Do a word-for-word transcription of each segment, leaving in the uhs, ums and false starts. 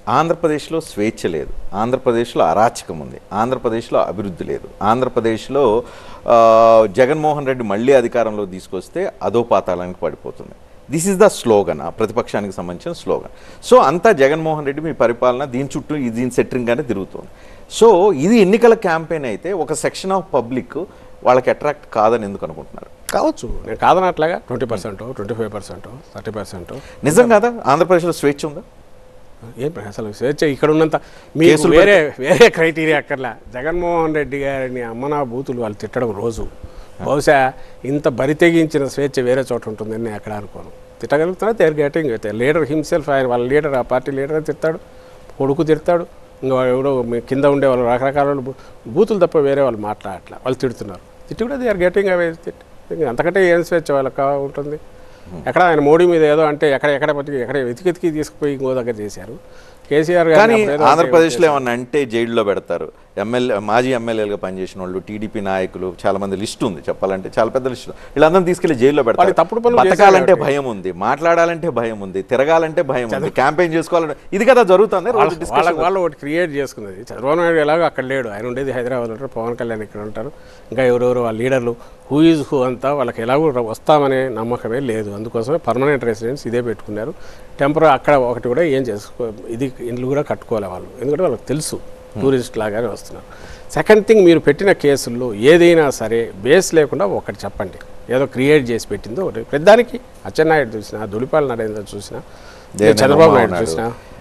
ఆంధ్రప్రదేశ్లో స్వేచ్ఛ లేదు, ఆంధ్రప్రదేశ్లో అరాచకం ఉంది, ఆంధ్రప్రదేశ్లో అభివృద్ధి లేదు, ఆంధ్రప్రదేశ్లో జగన్మోహన్ రెడ్డి మళ్ళీ అధికారంలో తీసుకొస్తే అధోపాతాళానికి పడిపోతుంది. దిస్ ఈజ్ ద స్లోగన్, ఆ ప్రతిపక్షానికి సంబంధించిన స్లోగన్. సో అంతా జగన్మోహన్ రెడ్డి మీ పరిపాలన దీని చుట్టూ దీని సెట్టింగ్గానే తిరుగుతుంది. సో ఇది ఎన్నికల క్యాంపెయిన్ అయితే ఒక సెక్షన్ ఆఫ్ పబ్లిక్ వాళ్ళకి అట్రాక్ట్ కాదని ఎందుకు అనుకుంటున్నారు? కావచ్చు, నేను కాదనట్లాగా twenty percent twenty five percent thirty percent నిజం కాదా? ఆంధ్రప్రదేశ్లో స్వేచ్ఛ ఉందా? ఏం అసలు స్వేచ్ఛ ఇక్కడ ఉన్నంత మీకు వేరే వేరే క్రైటీరియా అక్కర్లా. జగన్మోహన్ రెడ్డి గారిని అమ్మనా బూతులు వాళ్ళు తిట్టడం రోజు, బహుశా ఇంత బరి తెగించిన స్వేచ్ఛ వేరే చోట ఉంటుందని నేను ఎక్కడ అనుకోను. తిట్టగలుగుతున్నా దే ఆర్ గెటింగ్ అయితే లీడర్ హిమ్సెల్ఫ్, ఆయన వాళ్ళ లీడర్, ఆ పార్టీ లీడర్ తిడతాడు, కొడుకు తిడతాడు, ఇంకా ఎవడో కింద ఉండే వాళ్ళు రకరకాల బూతులు తప్ప వేరే వాళ్ళు మాట్లాడట్లా, వాళ్ళు తిడుతున్నారు. తిట్టి కూడా దే ఆర్ గెటింగ్ అవే తిట్టి. అంతకంటే ఏం స్వేచ్ఛ వాళ్ళకి ఉంటుంది? ఎక్కడ ఆయన మోడీ మీద ఏదో అంటే ఎక్కడ ఎక్కడ పట్టి ఎక్కడ వెతికెతికి తీసుకుపోయి ఇంకో దగ్గర చేశారు. కేసీఆర్ కానీ ఆంధ్రప్రదేశ్లో ఏమన్నా అంటే జైల్లో పెడతారు. ఎమ్మెల్యే మాజీ ఎమ్మెల్యేలుగా పనిచేసిన వాళ్ళు, టీడీపీ నాయకులు చాలా మంది లిస్ట్ ఉంది, చెప్పాలంటే చాలా పెద్ద లిస్ట్. వీళ్ళందరం తీసుకెళ్లి జైల్లో పెడతారు. తప్పుడు పనులు బతకాలంటే భయం ఉంది, మాట్లాడాలంటే భయం ఉంది, తిరగాలంటే భయం ఉంది, క్యాంపెయిన్ చేసుకోవాలంటే ఇది కదా జరుగుతుంది. వాళ్ళకి వాళ్ళు ఒకటి క్రియేట్ చేసుకున్నది. చంద్రబాబు నాయుడు ఎలాగో అక్కడ లేడు, ఆయన ఉండేది హైదరాబాద్ ఉంటారు, పవన్ కళ్యాణ్ ఇక్కడ ఉంటారు, ఇంకా ఎవరెవరు వాళ్ళ లీడర్లు హూ ఈజ్ హూ అంతా వాళ్ళకి ఎలాగో వస్తామనే నమ్మకమే లేదు. అందుకోసమే పర్మనెంట్ రెసిడెన్స్ ఇదే పెట్టుకున్నారు. టెంపరీ అక్కడ ఒకటి కూడా ఏం చేసుకో, ఇది ఇండ్లు కూడా కట్టుకోవాలి వాళ్ళు, ఎందుకంటే వాళ్ళకి తెలుసు టూరిస్ట్ లాగానే వస్తున్నారు. సెకండ్ థింగ్, మీరు పెట్టిన కేసుల్లో ఏదైనా సరే బేస్ లేకుండా ఒకటి చెప్పండి, ఏదో క్రియేట్ చేసి పెట్టిందో ఒకటి. పెద్దానికి అచ్చెన్నాయుడు చూసినా, దులిపాల నరేంద్ర చూసినా, చంద్రబాబు నాయుడు చూసినా,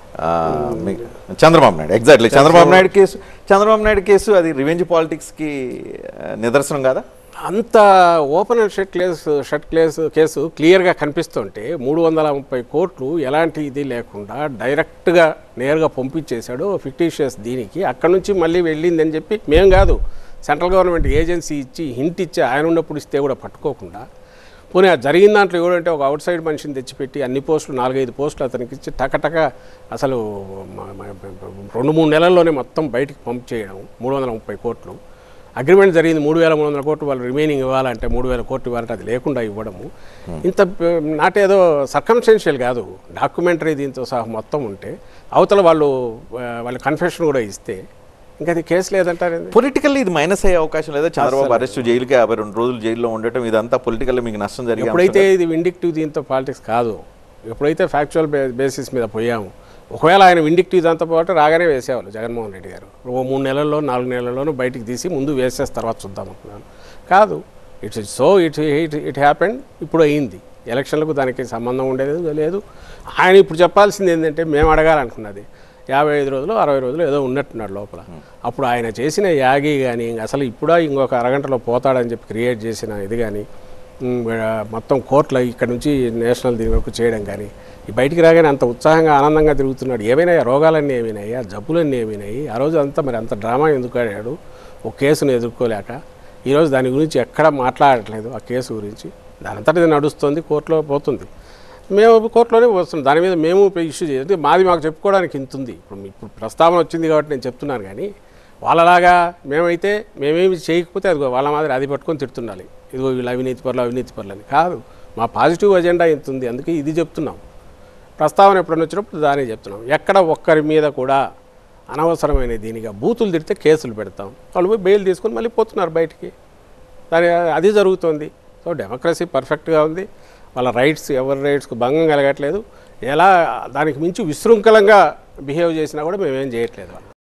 Chandrababu Naidu exactly Chandrababu Naidu case Chandrababu Naidu case అది రివెంజ్ పాలిటిక్స్కి నిదర్శనం కాదా? అంత open and shut case shut case case క్లియర్గా కనిపిస్తుంటే మూడు వందల ముప్పై కోట్లు ఎలాంటి ఇది లేకుండా డైరెక్ట్గా నేరుగా పంపించేశాడు ఫిక్టీషియస్ దీనికి. అక్కడ నుంచి మళ్ళీ వెళ్ళిందని చెప్పి మేము కాదు, సెంట్రల్ గవర్నమెంట్ ఏజెన్సీ ఇచ్చి హింట్ ఇచ్చి ఆయన ఉన్నప్పుడు ఇస్తే కూడా పట్టుకోకుండా, పోనీ జరిగిన దాంట్లో ఎవడంటే ఒక అవుట్ సైడ్ మనిషిని తెచ్చిపెట్టి అన్ని పోస్టులు నాలుగైదు పోస్టులు అతనికి ఇచ్చి టకటక అసలు రెండు మూడు నెలల్లోనే మొత్తం బయటికి పంప్ చేయడం. మూడు వందల ముప్పై కోట్లు అగ్రిమెంట్ జరిగింది, మూడు వేల మూడు వందల కోట్లు వాళ్ళు రిమైనింగ్ ఇవ్వాలంటే మూడు వేల కోట్లు ఇవ్వాలంటే అది లేకుండా ఇవ్వడము. ఇంత నాటేదో సర్కమ్స్టెన్షియల్ కాదు, డాక్యుమెంటరీ దీంతో సహా మొత్తం ఉంటే అవతల వాళ్ళు వాళ్ళ కన్ఫెషన్ కూడా ఇస్తే ఇంకా అది కేసు లేదంటారు. పొలిటికల్లీ ఇది మైనస్ అయ్యే అవకాశం లేదా? చంద్రబాబు అరెస్ట్, జైలుకి యాభై రెండు రోజులు జైల్లో ఉండటం, ఇదంతా పొలిటికల్లీ మీకు నష్టం జరిగింది. ఎప్పుడైతే ఇది విండిక్టివ్ దీంతో పాలిటిక్స్ కాదు, ఎప్పుడైతే ఫ్యాక్చువల్ బేసిస్ మీద పోయాము, ఒకవేళ ఆయన విండిక్టివ్ దాంతో పాటు రాగానే వేసేవాళ్ళు జగన్మోహన్ రెడ్డి గారు. ఓ మూడు నెలల్లో నాలుగు నెలల్లోనూ బయటికి తీసి ముందు వేసేసి తర్వాత చూద్దాం అనుకున్నాను. కాదు, it's so it it it happened. ఇప్పుడు అయింది, ఎలక్షన్లకు దానికి సంబంధం ఉండేది లేదు. ఆయన ఇప్పుడు చెప్పాల్సింది ఏంటంటే, మేము అడగాలనుకున్నది యాభై ఐదు రోజులు అరవై రోజులు ఏదో ఉన్నట్టున్నాడు లోపల. అప్పుడు ఆయన చేసిన యాగి కానీ అసలు ఇప్పుడు ఇంకొక అరగంటలో పోతాడని చెప్పి క్రియేట్ చేసిన ఇది కానీ, మొత్తం కోర్టులో ఇక్కడ నుంచి నేషనల్ దీని వరకు చేయడం కానీ, ఈ బయటికి రాగానే అంత ఉత్సాహంగా ఆనందంగా తిరుగుతున్నాడు. ఏమైనాయా రోగాలన్నీ ఏమైనాయి, జబ్బులన్నీ ఏమైనాయి, ఆ రోజు అంతా మరి అంత డ్రామా ఎందుకు ఆడాడు ఒక కేసును ఎదుర్కోలేక. ఈరోజు దాని గురించి ఎక్కడ మాట్లాడట్లేదు, ఆ కేసు గురించి. దాని అంతటా నడుస్తుంది, కోర్టులో పోతుంది, మేము కోర్టులోనే వస్తున్నాం. దాని మీద మేము ఇష్యూ చేయాలి, మాది మాకు చెప్పుకోవడానికి ఇంత ఉంది. ఇప్పుడు ఇప్పుడు ప్రస్తావన వచ్చింది కాబట్టి నేను చెప్తున్నాను, కానీ వాళ్ళలాగా మేమైతే మేమేమి చేయకపోతే అది వాళ్ళ మాదిరి అది పట్టుకొని తిడుతుండాలి, ఇదిగో వీళ్ళు అవినీతి పరులు అవినీతి పరులు అని. కాదు, మా పాజిటివ్ ఎజెండా ఇంత ఉంది, అందుకే ఇది చెప్తున్నాం. ప్రస్తావన ఎప్పుడైనా వచ్చినప్పుడు దానే చెప్తున్నాం. ఎక్కడ ఒక్కరి మీద కూడా అనవసరమైన దీనిగా బూతులు తిడితే కేసులు పెడతాం, వాళ్ళు పోయి బెయిల్ తీసుకొని మళ్ళీ పోతున్నారు బయటికి. దాని అది జరుగుతుంది. సో డెమోక్రసీ పర్ఫెక్ట్గా ఉంది, వాళ్ళ రైట్స్ ఎవరి రైట్స్కు భంగం కలగట్లేదు. ఎలా దానికి మించి విశృంఖలంగా బిహేవ్ చేసినా కూడా మేమేం చేయట్లేదు.